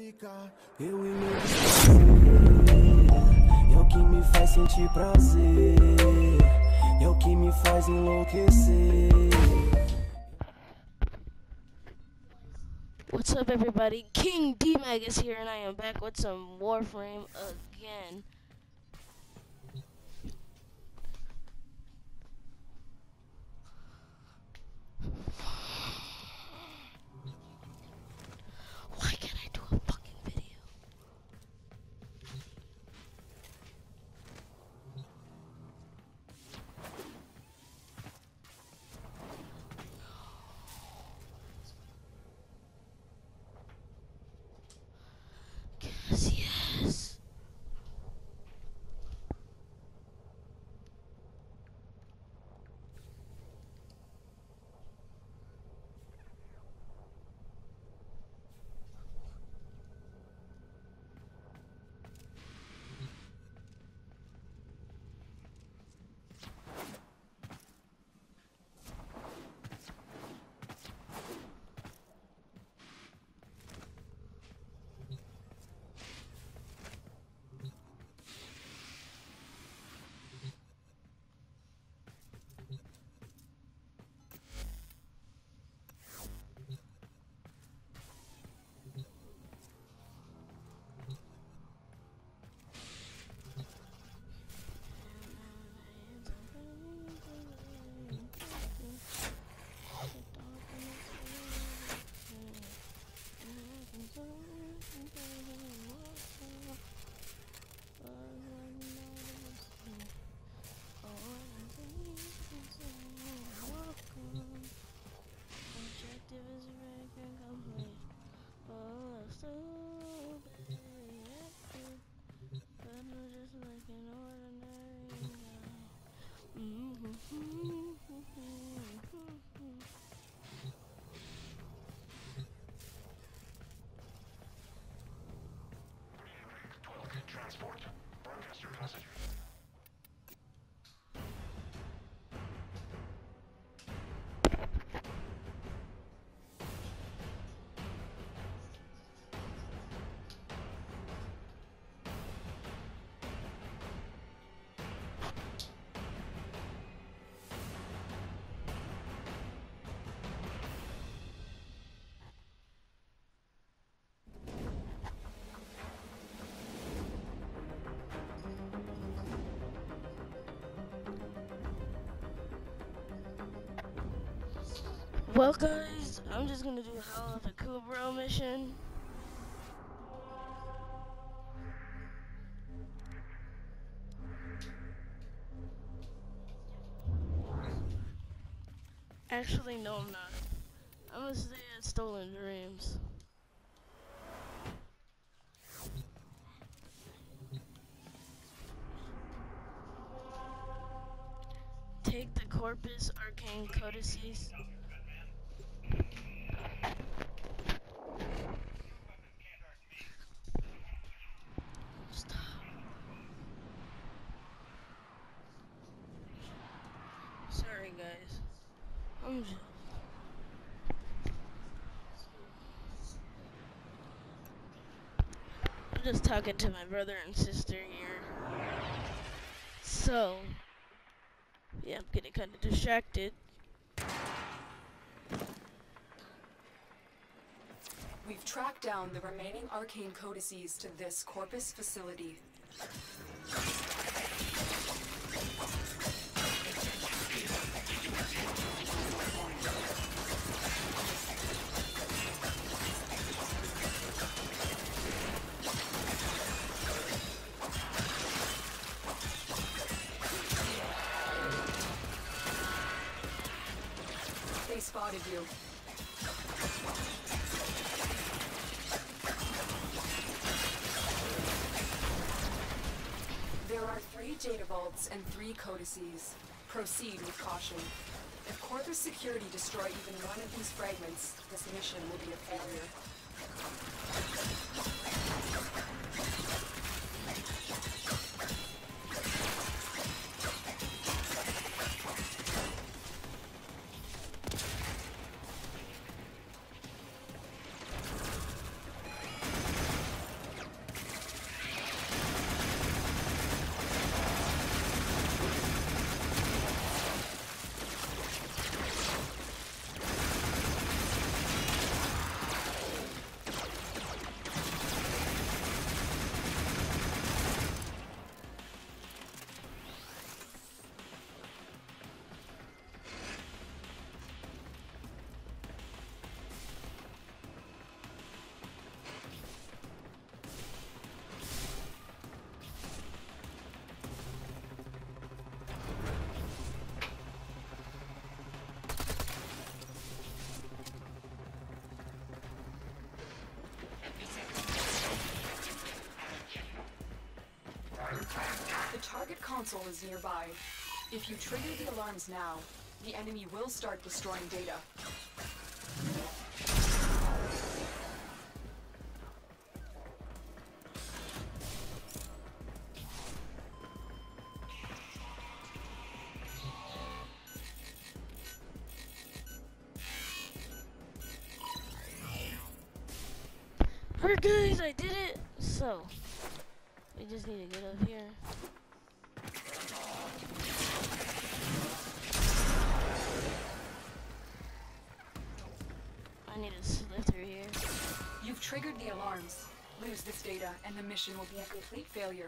ficar, eu e meu é o que me faz sentir prazer, é o que me faz enlouquecer. What's up, everybody? King D-Mag is here, and I am back with some Warframe again. Why can't I do a fucking video? Yes. Transport. Broadcast your passengers. Well, guys, I'm just gonna do Hell of a Kubro mission. Actually, no, I'm not. I'm gonna stay at Stolen Dreams. Take the Corpus Arcane Codices. Stop. Sorry, guys. I'm just talking to my brother and sister here. So, yeah, I'm getting kind of distracted. We've tracked down the remaining arcane codices to this Corpus facility. They spotted you. There are 3 data vaults and 3 codices. Proceed with caution. If Corpus security destroy even one of these fragments, this mission will be a failure. console is nearby. If you trigger the alarms now, the enemy will start destroying data. Alright guys, I did it! So, we just need to get up here. I need to slip through here. You've triggered the alarms. Lose this data and the mission will be a complete failure.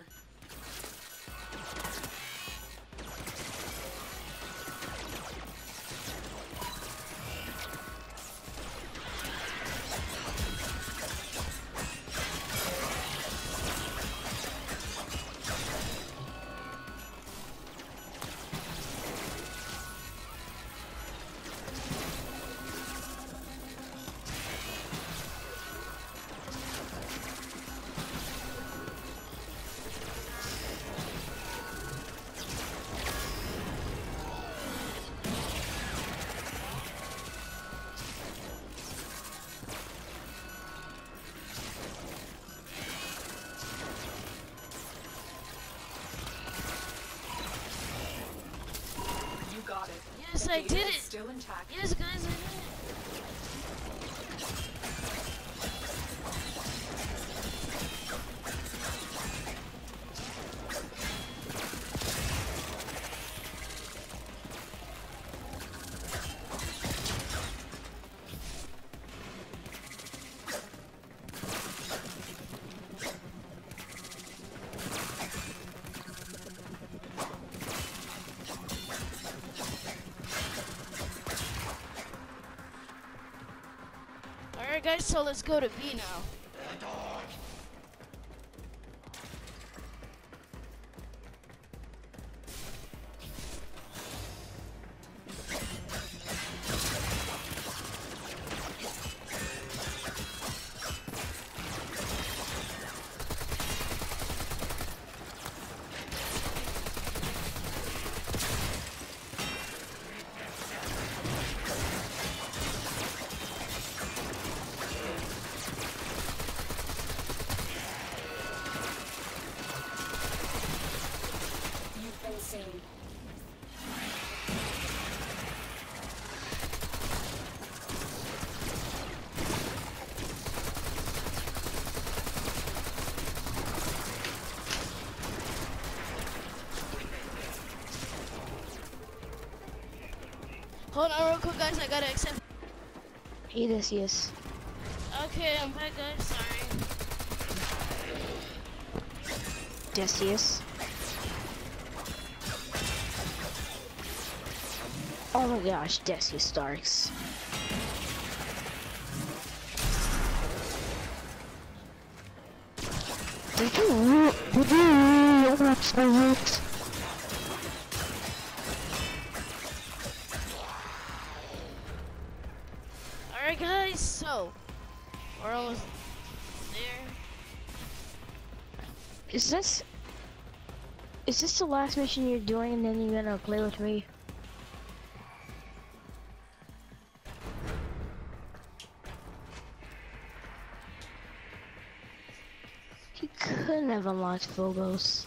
Got it. Yes, The I data did is it! Still intact. Yes guys, I did it! Alright guys, so let's go to B now. You've been seen. Hold on real quick guys, I gotta accept. Hey, this yes. Okay, I'm back guys, sorry. Decius. Oh my gosh, Decius Starks. Did you really watch the hit? Alright guys, so we're almost there. Is this the last mission you're doing and then you're gonna play with me? He couldn't have unlocked Phobos.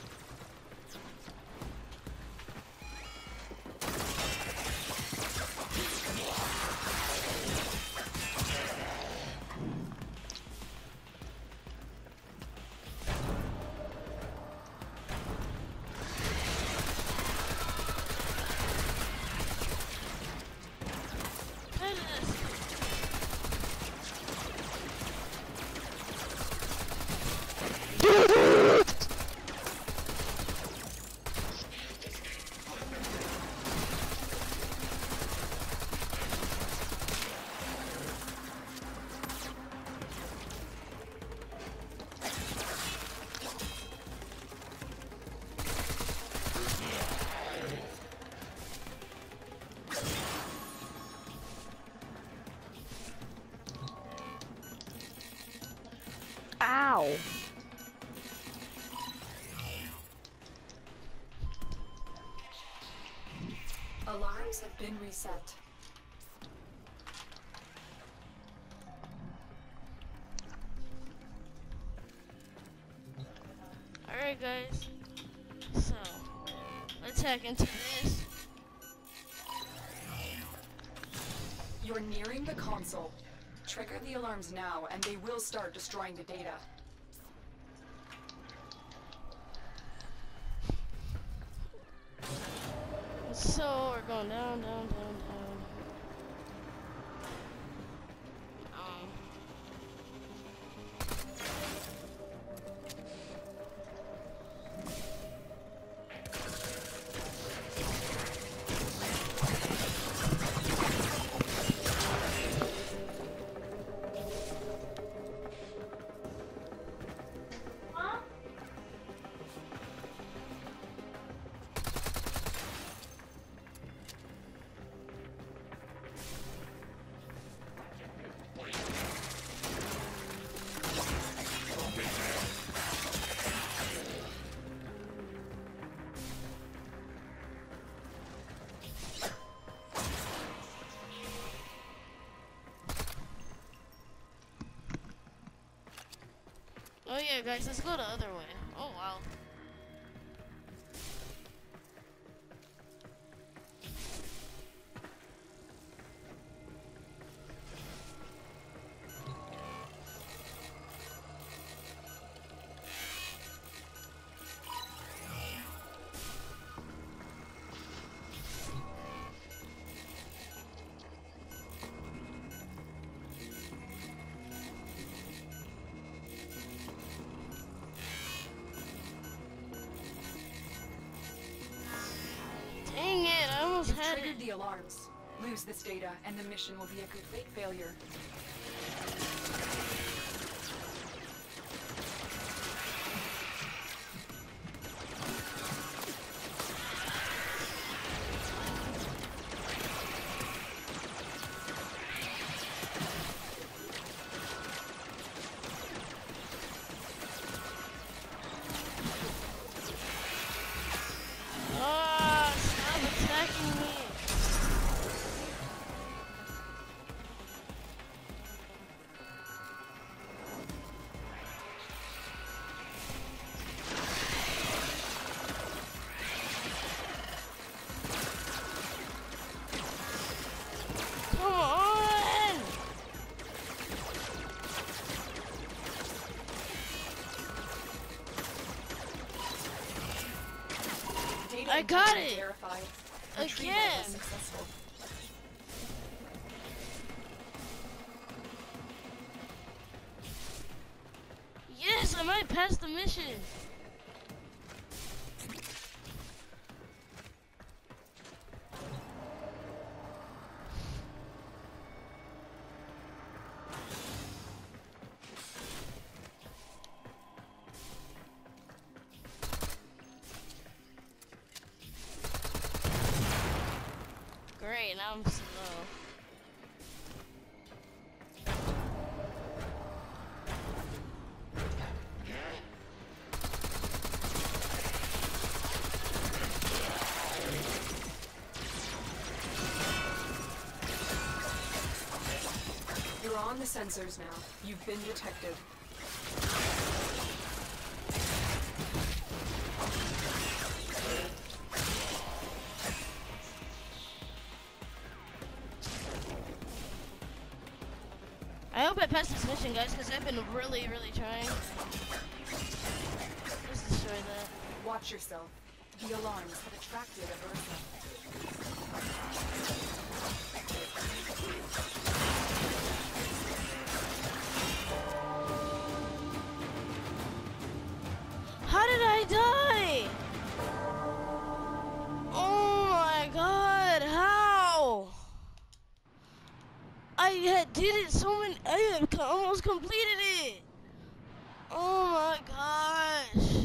Ow! Alarms have been reset. Alright guys, so let's hack into this. You're nearing the console. Trigger the alarms now, and they will start destroying the data. So we're going down, down, down, down. Oh yeah, guys, let's go the other way. Oh wow. Dang it, I almost had Triggered it. the alarms. Lose this data, and the mission will be a complete failure. Ah, stop attacking me. Come on! Data I got integrity it! verified. Retrieval Again! was successful. Yes, I might pass the mission. Great, now I'm slow. You're on the sensors now. You've been detected. I hope I pass this mission, guys, because I've been really, really trying. Let's destroy that. Watch yourself. The alarms have attracted a Bertha. How did I die? Oh my god, how? did it so many, I had almost completed it. Oh my gosh.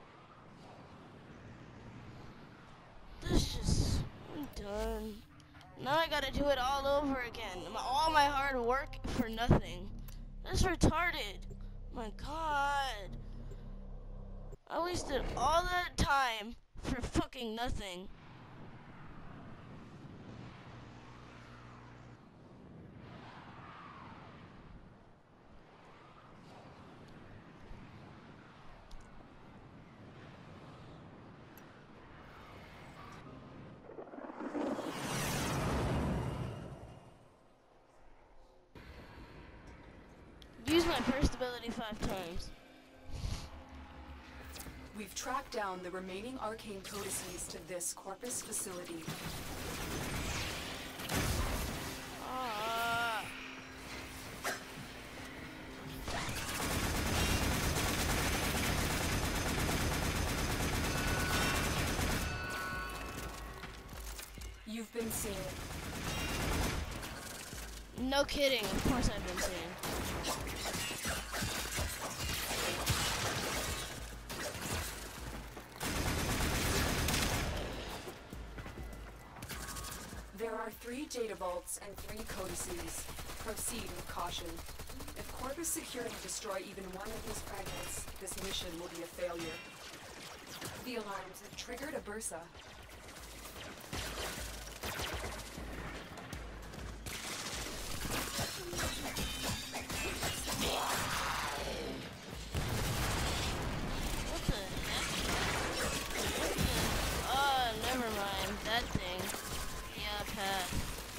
This just, I'm done. Now I gotta do it all over again. All my hard work for nothing. That's retarded. My god. I wasted all that time for fucking nothing. my first ability 5 times. We've tracked down the remaining arcane codices to this Corpus facility. Ah. You've been seen. No kidding, of course I've been seeing. There are 3 data vaults and 3 codices. Proceed with caution. If Corpus security destroy even one of these fragments, this mission will be a failure. The alarms have triggered a bursa. What the heck? Oh, never mind. That thing. Yeah, Pat.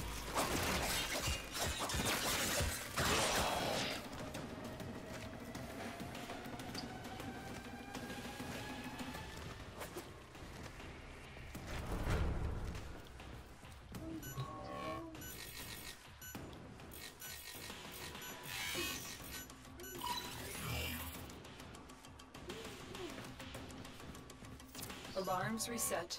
Alarms reset.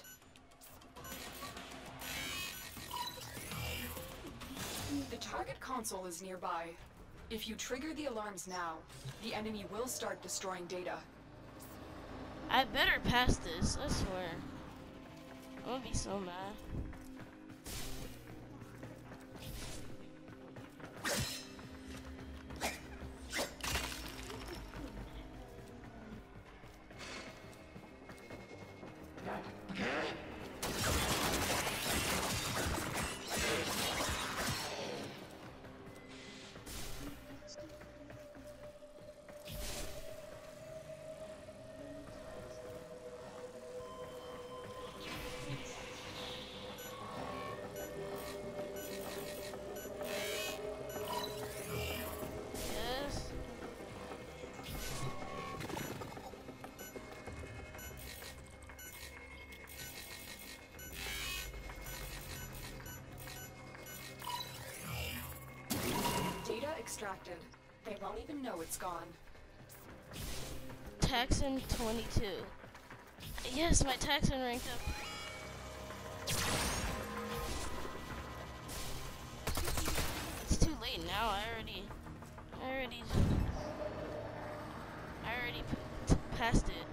The target console is nearby. If you trigger the alarms now, the enemy will start destroying data. I better pass this, I swear. I'm gonna be so mad. Yes. Data extracted. They won't even know it's gone. Taxon 22. Yes, my Taxon ranked up. It's too late now. I already passed it.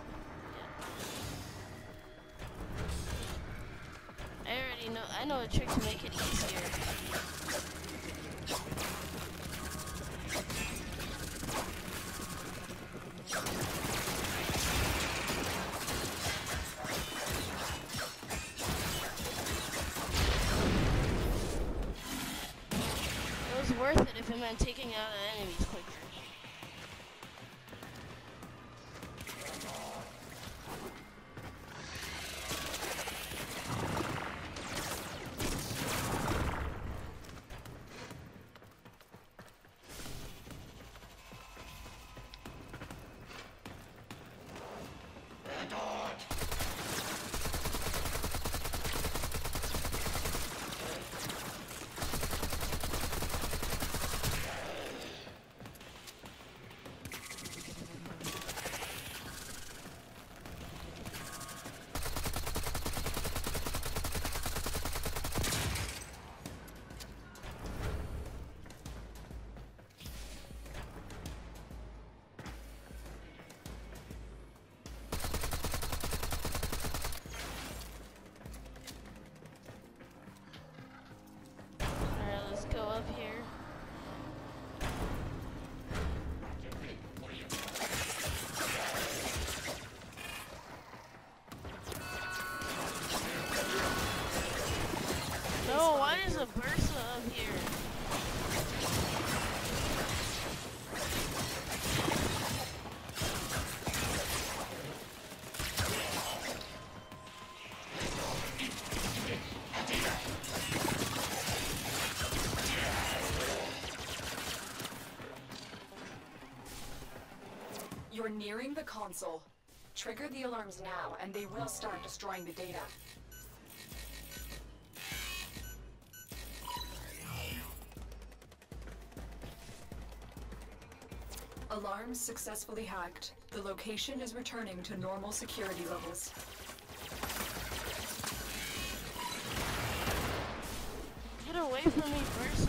Yeah. I know a trick to make it easier. It was worth it if it meant taking out the enemies quicker. You're nearing the console. Trigger the alarms now, and they will start destroying the data. Alarms successfully hacked. The location is returning to normal security levels. Get away from me, Versa.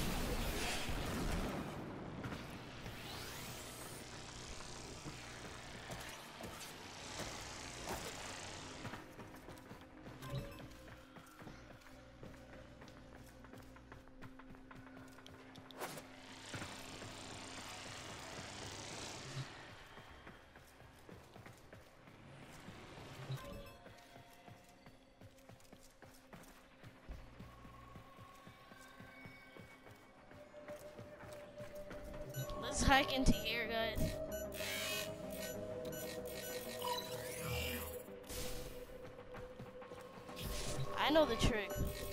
Let's hike into here, guys. I know the trick.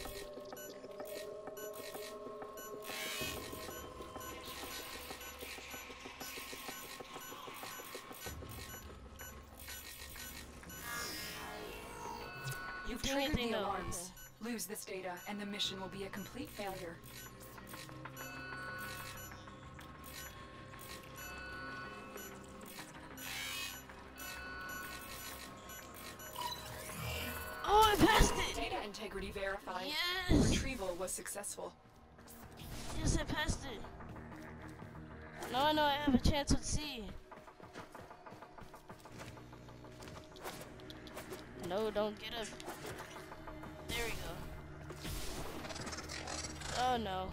You've Do triggered anything the though, alarms. Lose this data, and the mission will be a complete failure. Oh, I passed it! Data integrity verified. Yes! Retrieval was successful. Yes, I passed it. Now I know I have a chance with C. No, don't get up. There we go. Oh no.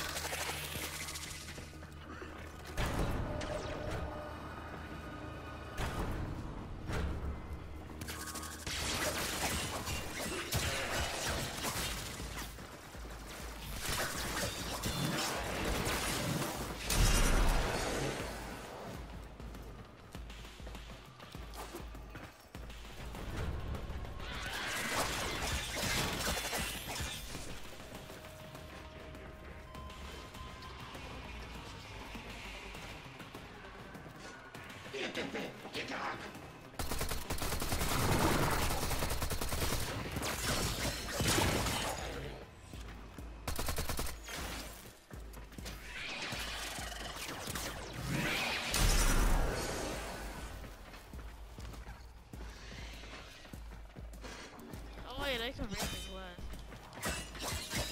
Oh wait, I can break this glass.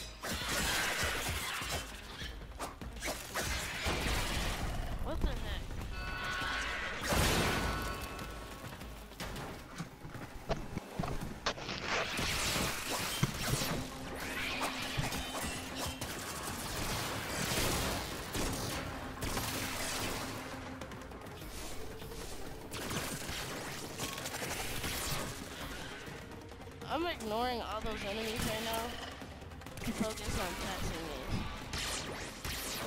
What the heck? I'm ignoring all those enemies right now to focus on passing these.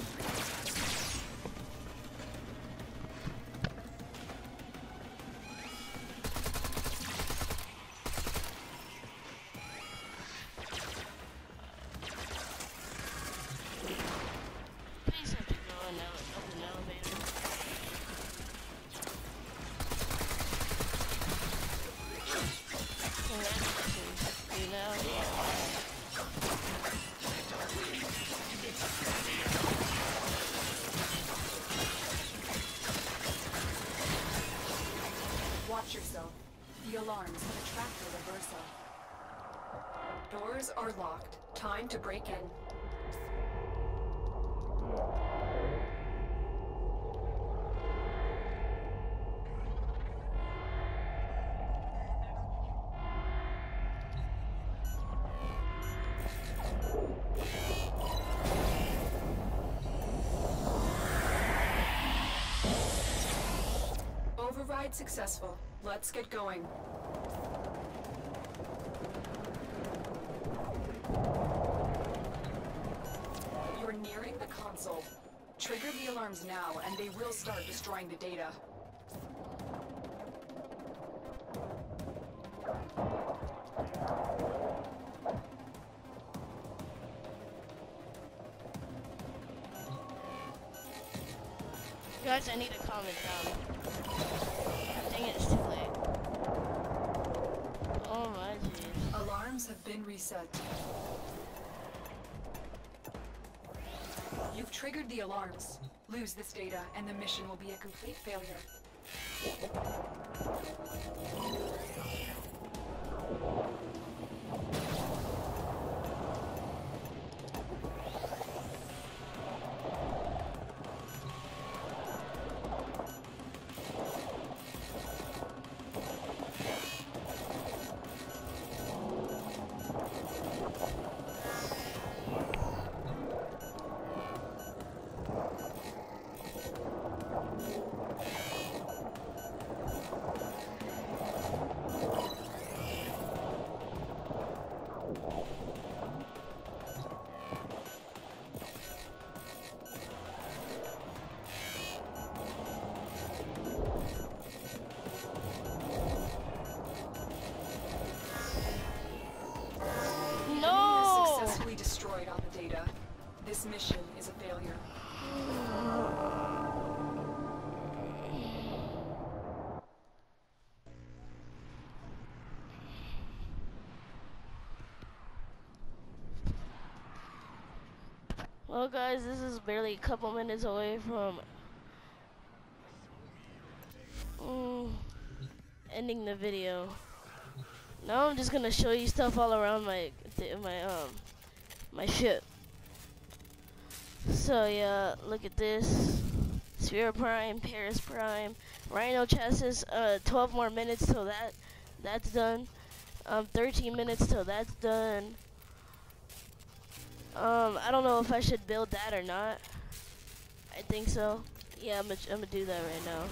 Please have to go up an elevator. Congratulations, you know? Watch yourself. The alarms have attracted a Versa. Doors are locked. Time to break in. Override successful. Let's get going. You're nearing the console. Trigger the alarms now, and they will start destroying the data. Guys, I need to calm it down. Dang it, it's too late. Oh my jeez. Alarms have been reset. You've triggered the alarms. Lose this data, and the mission will be a complete failure. Successfully destroyed all the data. This mission is a failure. Well guys, this is barely a couple minutes away from ending the video. Now I'm just gonna show you stuff all around my ship. So yeah, look at this. Sphere Prime, Paris Prime, Rhino chassis. 12 more minutes till that's done. 13 minutes till that's done. I don't know if I should build that or not. I think so. Yeah, I'm gonna do that right now.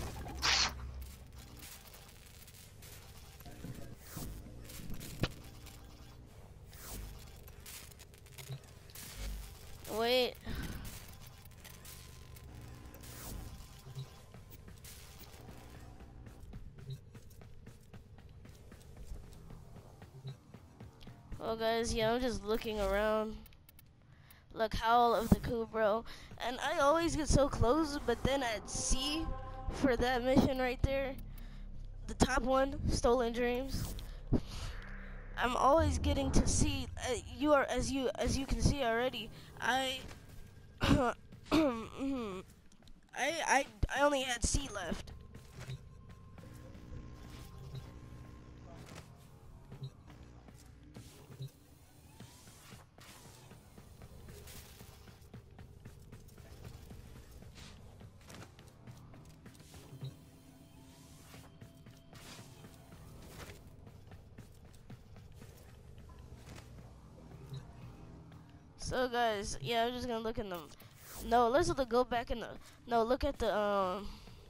Wait. Well guys, yeah, I'm just looking around. Look, Howl of the Kubro. And I always get so close, but then at C for that mission right there, the top one, Stolen Dreams, I'm always getting to see as you can see already, I only had C left. So guys, yeah, I'm just gonna look in the. No, let's go back in the. No, look at the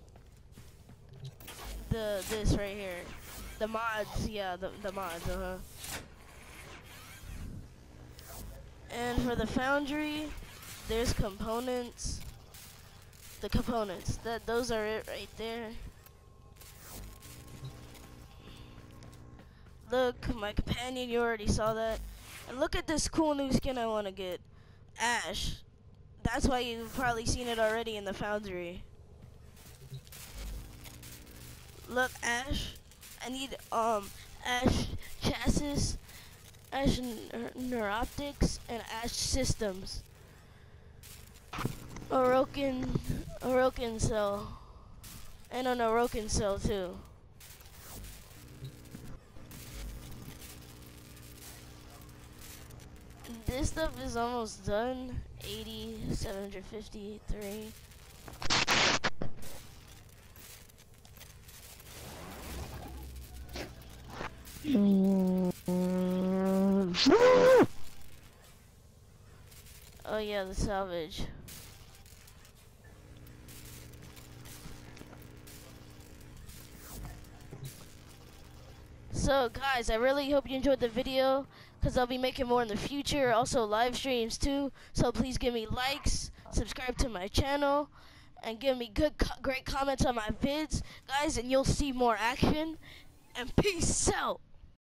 this right here, the mods. Yeah, the mods. And for the foundry, there's components. The components. Those are it right there. Look, my companion. You already saw that. And look at this cool new skin I want to get. Ash. That's why you've probably seen it already in the foundry. Look, Ash. I need Ash chassis, Ash neuroptics, and Ash systems. Orokin cell. And an Orokin cell too. This stuff is almost done. 80, 753. Oh yeah, the salvage. So guys, I really hope you enjoyed the video, because I'll be making more in the future, also live streams too. So please give me likes, subscribe to my channel, and give me great comments on my vids, guys, and you'll see more action. And peace out.